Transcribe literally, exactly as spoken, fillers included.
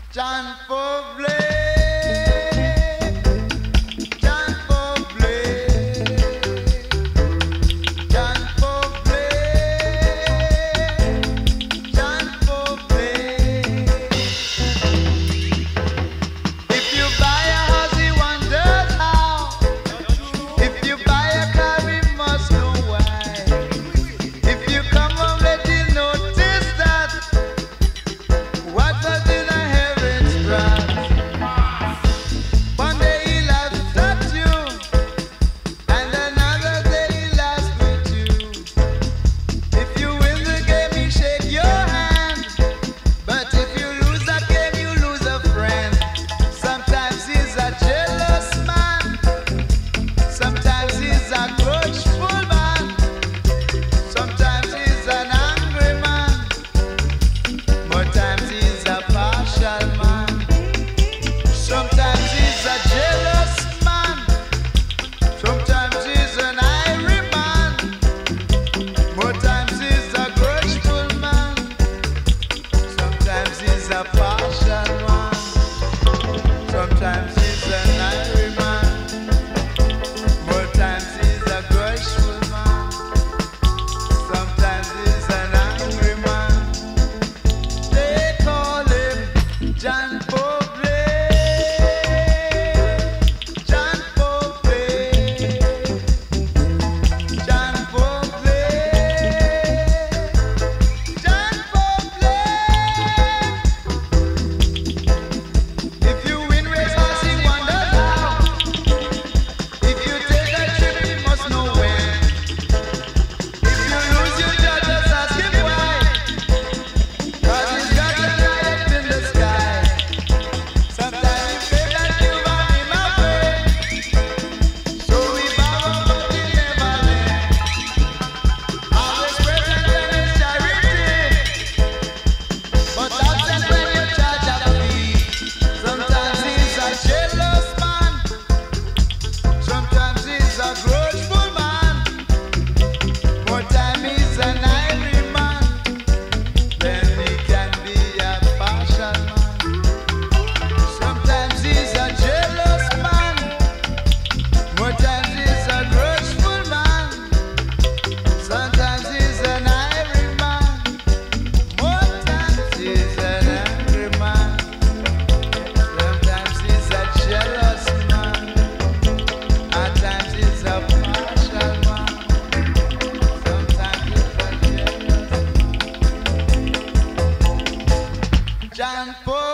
John Bublé. John Bublé. John Bublé. John Bublé. If you buy a house, he wonders how. If you buy a car, he must know why. If you come home late, he'll notice that what was in a heaven's trap. One day he laughs at you, and another day he laughs with you. If you win the game, he shake your hand, but if you lose that game, you lose a friend. Sometimes he's a jealous man, sometimes he's a grudgeful man, sometimes he's an angry man, more times he's a partial man. Sometimes he's a jealous man, sometimes he's an angry man, more times he's a grudgeful man, sometimes he's a partial man, sometimes he's an angry man, more times he's a grudgeful man, sometimes he's an angry man. They call him John Bublé. John Bublé. John Bublé. John Bublé. If you win race horse, he wonders how. If you take a trip, he must know when. If you lose your job, just ask him why. 'Cause he's got a light in the sky. Sometimes he say that you are him afraid. So we bow but he never left. Always present in his charity. But absent when you charge a fee. Sometimes he's a jealous man, sometimes he's a grudgeful man, more time he's an angry man, then he can be a partial man. Sometimes he's a jealous man, more times he's a grudgeful man, sometimes he's an angry man, more times he's an angry man, sometimes he's a jealous man, at times he's a partial man, sometimes he's a jealous man. John Paul.